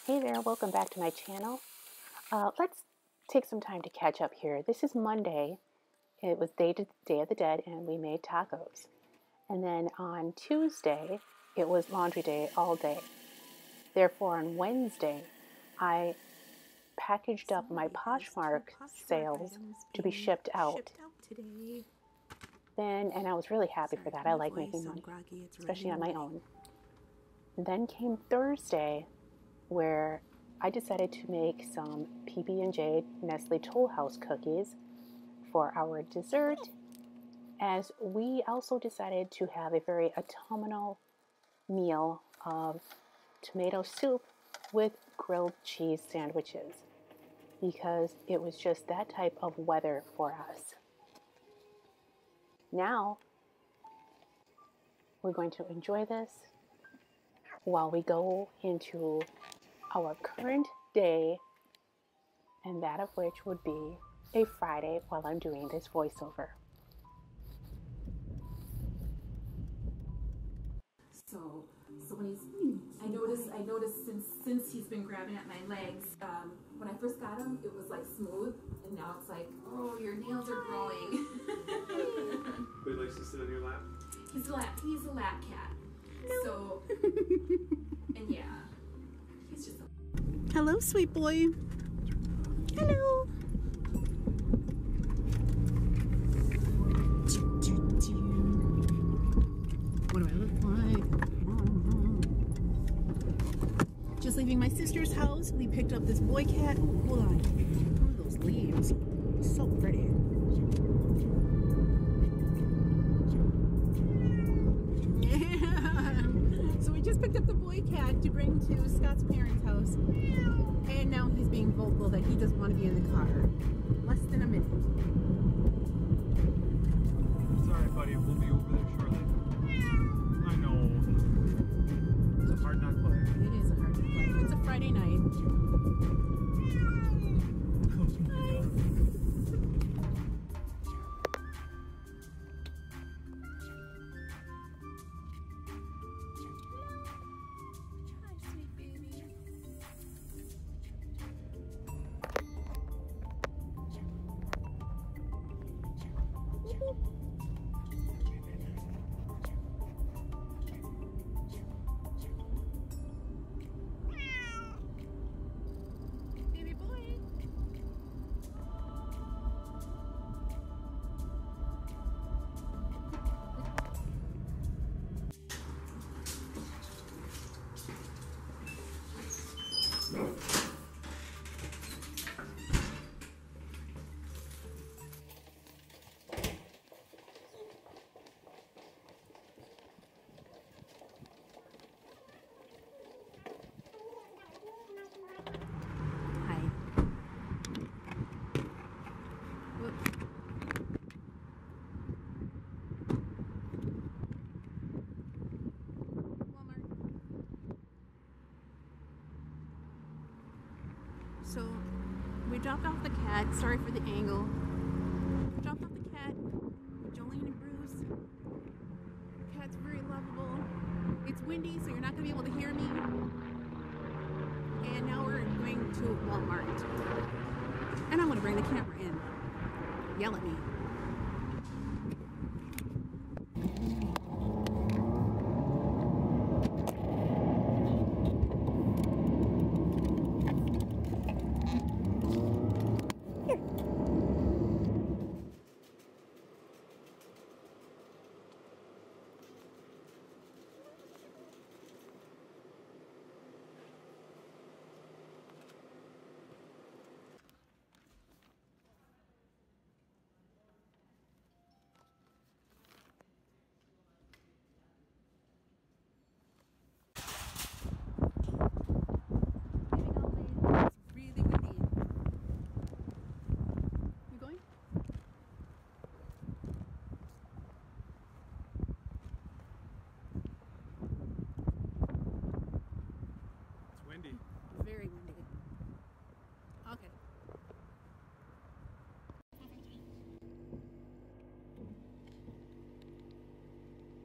Hey there, welcome back to my channel. Let's take some time to catch up here. This is Monday. It was Day of the Dead and we made tacos. And then on Tuesday, it was laundry day all day. Therefore on Wednesday, I packaged up my Poshmark sales to be shipped out. And I was really happy for that. I like making money, especially on my own. And then came Thursday, where I decided to make some PB&J Nestle Toll House cookies for our dessert, as we also decided to have a very autumnal meal of tomato soup with grilled cheese sandwiches, because it was just that type of weather for us. Now, we're going to enjoy this while we go into our current day, and that of which would be a Friday while I'm doing this voiceover. So when I noticed since he's been grabbing at my legs, when I first got him, it was like smooth, and now it's like, oh, your nails are growing. But he likes to sit on your lap? He's a lap cat. No. So, and yeah, he's just Hello, sweet boy. Hello. What do I look like? Just leaving my sister's house. We picked up this boy cat. Oh, hold on. Look at those leaves. So pretty. Yeah. So we just picked up the boy cat to bring to Scott's parents' house. And now he's being vocal that he doesn't want to be in the car. Less than a minute. It's alright, buddy. We'll be over there shortly. I know. It's a hard knock play. It is a hard knock play. It's a Friday night. Oh my God. Hi, sweet baby. Baby boy. Hi. Whoop. Walmart. So we dropped off the cat. Sorry for the angle. We dropped off the cat, Jolene and Bruce. Cat's very lovable. It's windy, so you're not going to be able to hear me. And now we're going to Walmart. And I'm going to bring the camera in. Yell at me. Very windy. Okay.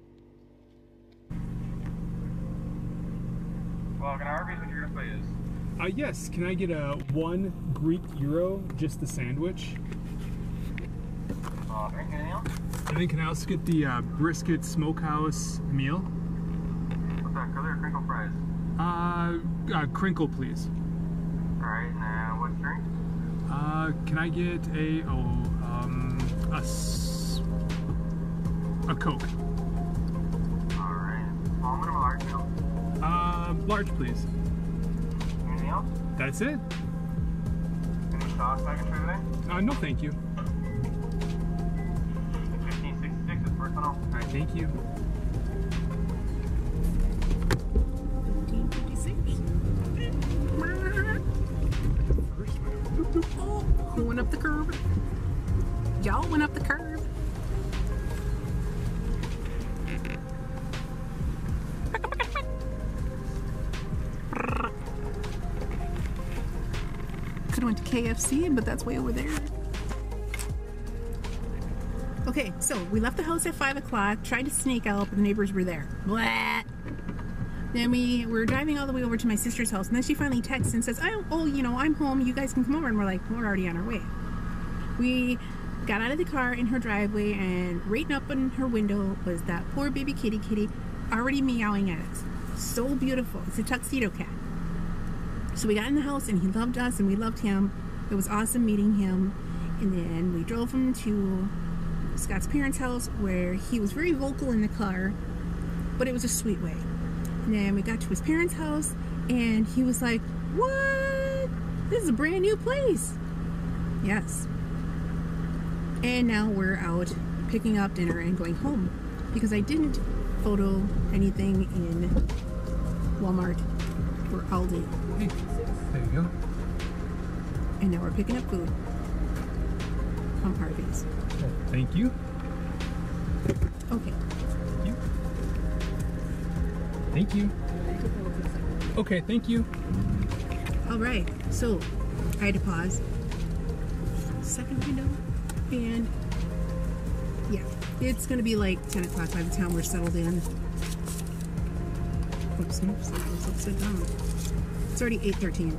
Well, can I RV's what your info is? Yes. Can I get a 1 Greek gyro, just the sandwich? Anything else? And then can I also get the brisket smokehouse meal? What's that, curly or crinkle fries? Crinkle, please. Alright, and what drink? Can I get a Coke? Alright. Small, medium, or large meal? Large, please. Anything else? That's it. Any sauce I can try today? No, thank you. 1566 is personal. All right, thank you. 1556. Oh, who went up the curb? Y'all went up the curb. Could have went to KFC, but that's way over there. Okay, so we left the house at 5 o'clock, tried to sneak out, but the neighbors were there. Blah. Then we were driving all the way over to my sister's house, and then she finally texts and says, oh, you know, I'm home, you guys can come over. And we're like, we're already on our way. We got out of the car in her driveway, and right up in her window was that poor baby kitty already meowing at us. So beautiful. It's a tuxedo cat. So we got in the house, and he loved us, and we loved him. It was awesome meeting him. And then we drove him to Scott's parents' house, where he was very vocal in the car, but it was a sweet way. And then we got to his parents' house, and he was like, what? This is a brand new place. Yes. And now we're out picking up dinner and going home, because I didn't photo anything in Walmart or Aldi. Hey, there you go. And now we're picking up food from Harvey's. Thank you. Okay. Thank you. Okay, thank you. All right, so I had to pause. Second window, and yeah, it's gonna be like 10 o'clock by the time we're settled in. Oops, oops, it's upside down. It's already 8:13.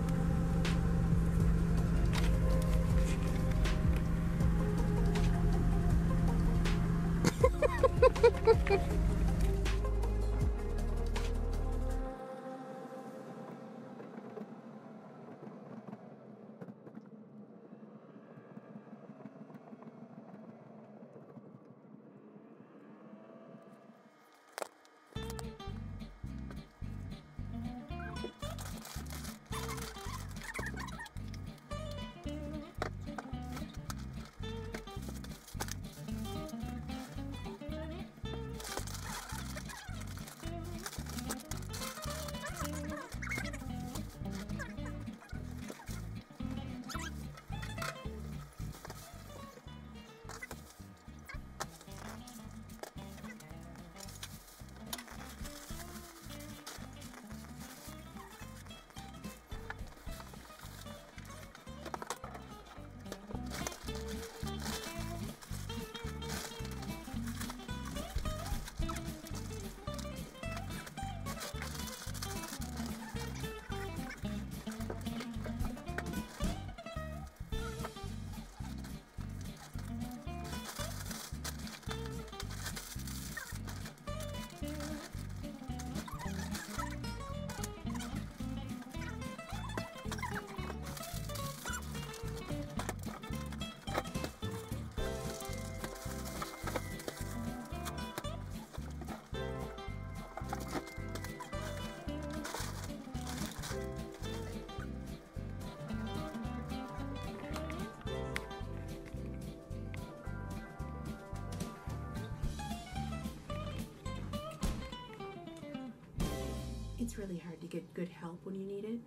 It's really hard to get good help when you need it.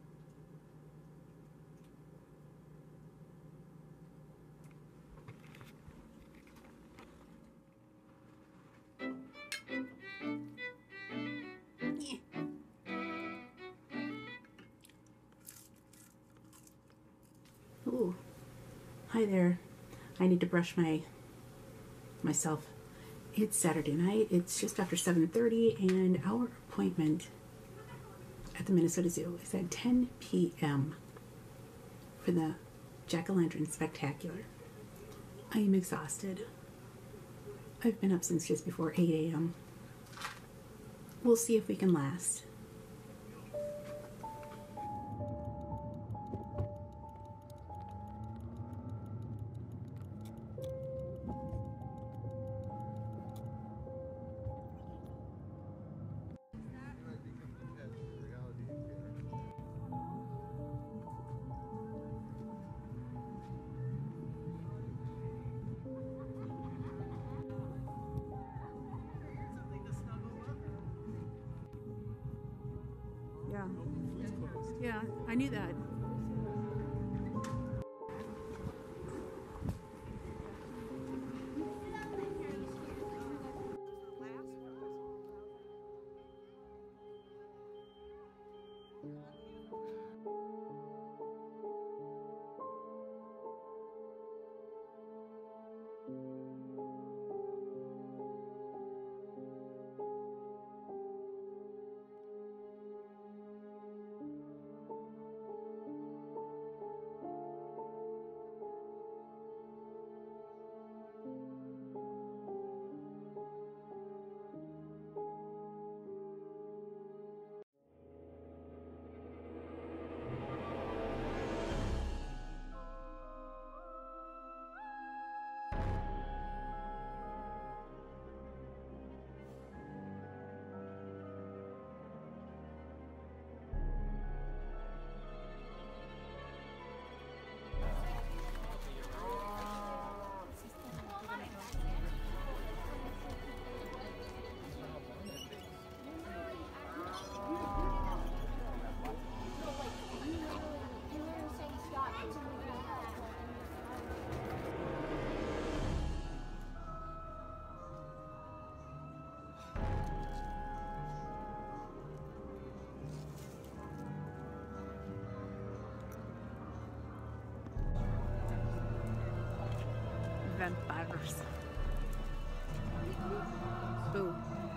Ooh, hi there. I need to brush myself. It's Saturday night. It's just after 7:30, and our appointment at the Minnesota Zoo is at 10 p.m. for the Jack-o'-lantern spectacular. I am exhausted. I've been up since just before 8 a.m. We'll see if we can last. Yeah, I knew that. Vampires. Boo.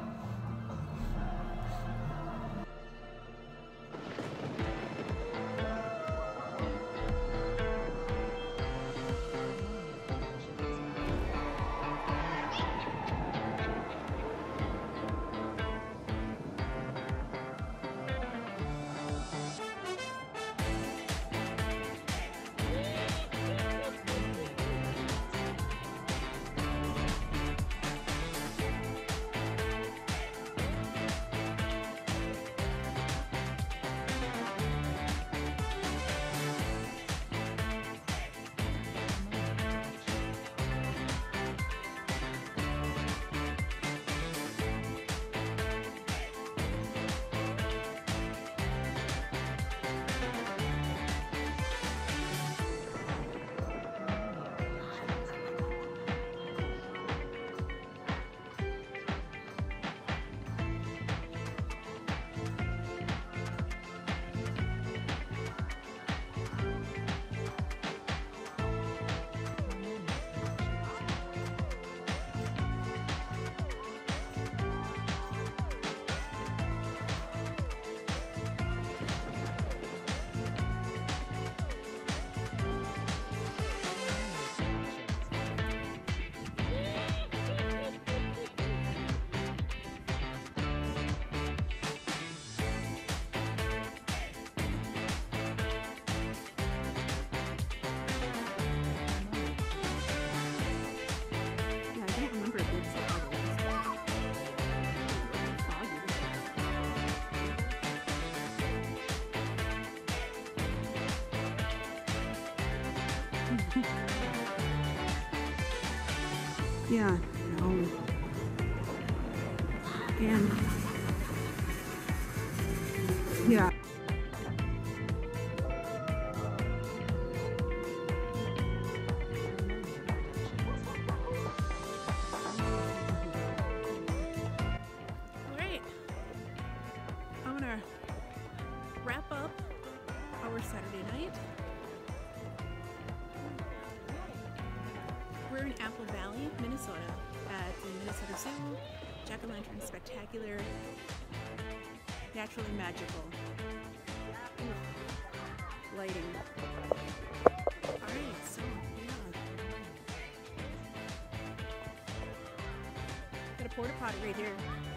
Yeah, no. And yeah. Great. I'm gonna wrap up our Saturday night. We're in Apple Valley, Minnesota, at the Minnesota Zoo, Jack-o'-lantern Spectacular. Naturally magical. Lighting. Alright, so yeah. Got a porta potty right here.